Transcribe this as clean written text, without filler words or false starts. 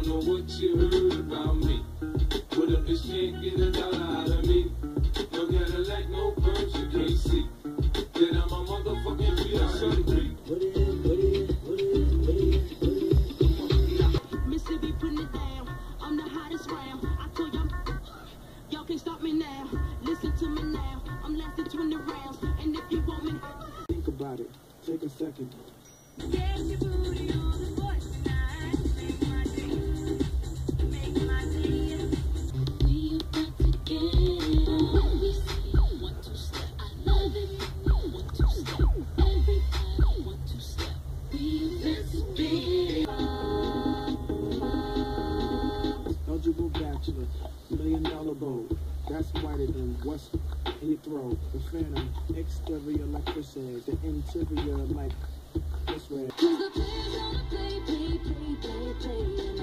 know what you heard about me. What if this can't get a dollar out of me? No Cadillac, no perms, you can't see. Then I'm a motherfucking B.I.C. Mississippi putting it down. I'm the hottest round. I told y'all can't stop me now. Listen to me now. I'm lasting 20 rounds. And if you want me, think about it. Take a second. get your booty on the board tonight. Make my day. Make my day. We about to get on. We see 1, 2 step. I love it. 1, 2 step. Everybody 1, 2 step. We about to get Eligible bachelor, $1 million boat. That's whiter than what's in your throat. The phantom, exterior like this is. The interior like this way. 'cause the players wanna play.